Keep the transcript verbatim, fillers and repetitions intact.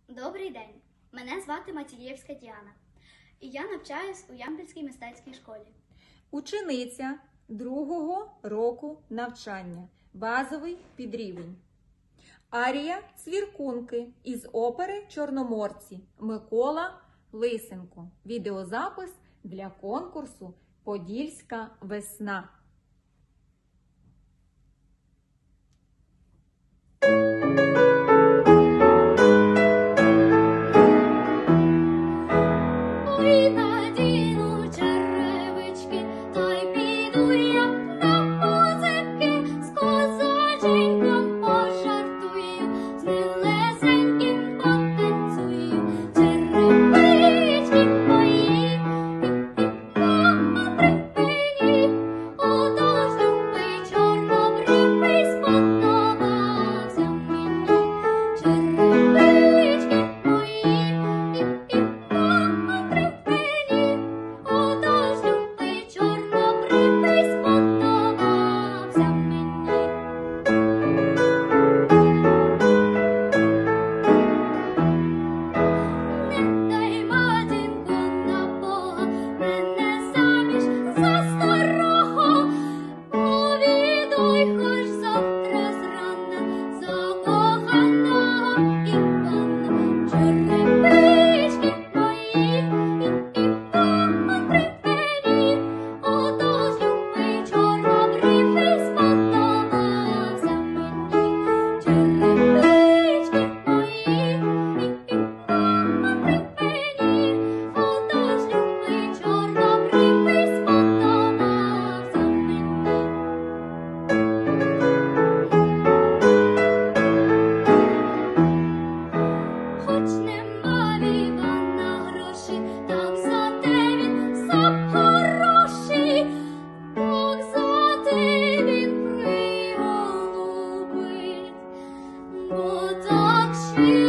Добрий день! Мене звати Мацієвська Діана, і я навчаюсь у Ямпільській мистецькій школі. Учениця другого року навчання. Базовий підрівень. Арія «Цвіркунки» із опери «Чорноморці» М.Лисенко. Відеозапис для конкурсу «Подільська весна». Так